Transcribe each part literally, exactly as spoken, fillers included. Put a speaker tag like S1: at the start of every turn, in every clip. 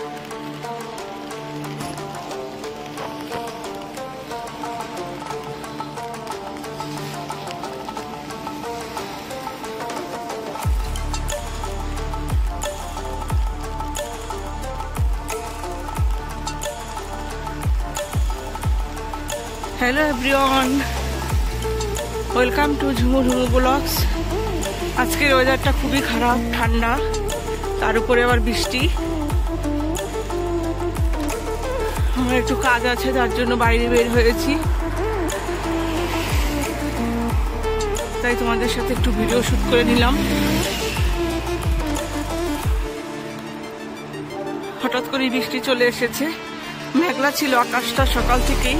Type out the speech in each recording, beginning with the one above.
S1: Hello everyone, welcome to Jhumur himu vlogs. আজকের ওয়েদারটা খুবই খারাপ, ঠান্ডা, তার উপরে আবার বৃষ্টি। আমার একটু কাজ আছে, তার জন্য বাইরে বের হয়েছি, তাই তোমাদের সাথে একটু ভিডিও শুট করে নিলাম। হঠাৎ করে বৃষ্টি চলে এসেছে, মেঘলা ছিল আকাশটা সকাল থেকেই।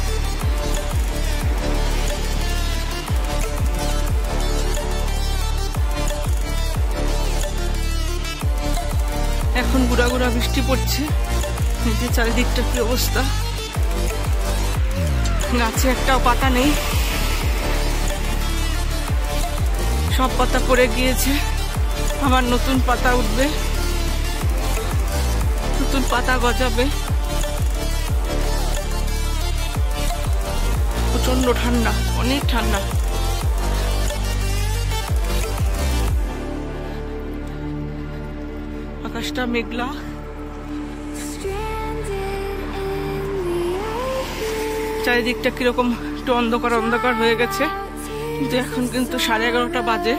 S1: এখন গুড়া গুড়া বৃষ্টি পড়ছে। এই যে চারিদিকটা কি অবস্থা, গাছে একটাও পাতা নেই, সব পাতা পড়ে গিয়েছে। আবার নতুন পাতা উঠবে, নতুন পাতা গজাবে। প্রচন্ড ঠান্ডা, অনেক ঠান্ডা। আকাশটা মেঘলা, চারিদিকটা কিরকম একটু অন্ধকার অন্ধকার হয়ে গেছে, কিন্তু এখন কিন্তু সাড়ে এগারোটা বাজে।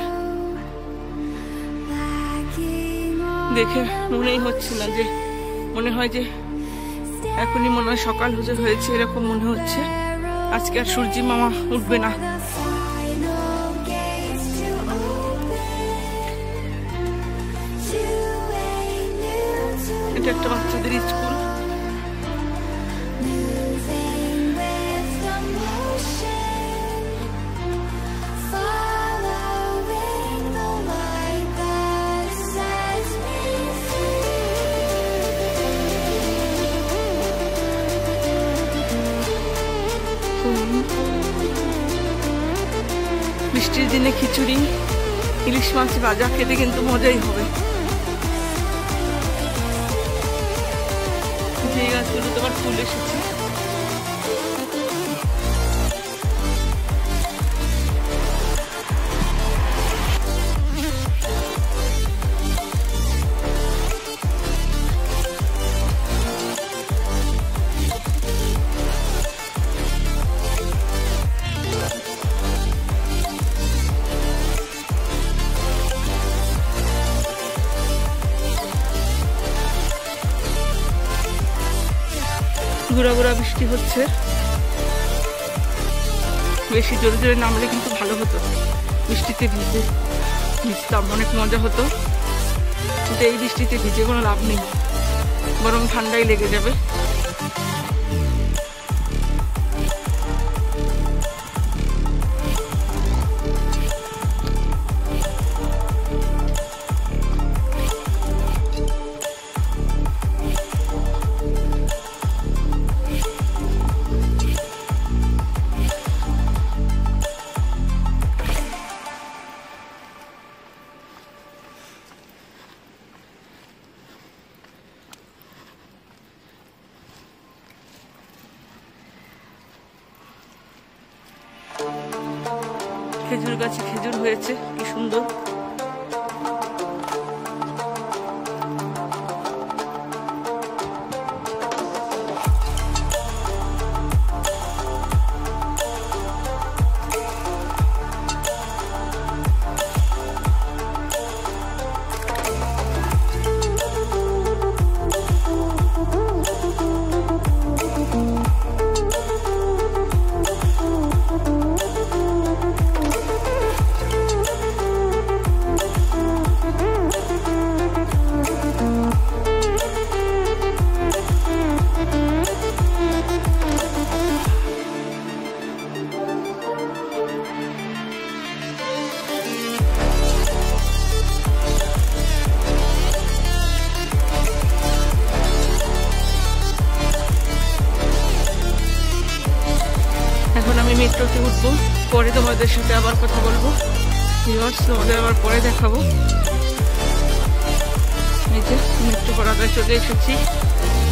S1: দেখে মনেই হচ্ছে না যে, মনে হয় যে এখনই মনে হয় সকাল হয়েছে, এরকম মনে হচ্ছে। আজকে আর সূর্যি মামা উঠবে না। এটা একটা বাচ্চাদের স্কুল। বৃষ্টির দিনে খিচুড়ি, ইলিশ মাছ ভাজা খেতে কিন্তু মজাই হবে। এই গাছগুলো তো আবার ফুল এসেছে। গুড়া গুড়া বৃষ্টি হচ্ছে, বেশি জোরে জোরে নামলে কিন্তু ভালো হতো। বৃষ্টিতে ভিজে ভিজতাম, অনেক মজা হতো, কিন্তু এই বৃষ্টিতে ভিজে কোনো লাভ নেই, বরং ঠান্ডাই লেগে যাবে। খেজুর গাছে খেজুর হয়েছে, কি সুন্দর। মেট্রোতে উঠবো, পরে তোমাদের সাথে আবার কথা বলবো, তোমাদের আবার পরে দেখাবো। এই যে মেট্রো পাড়াটায় চলে এসেছি।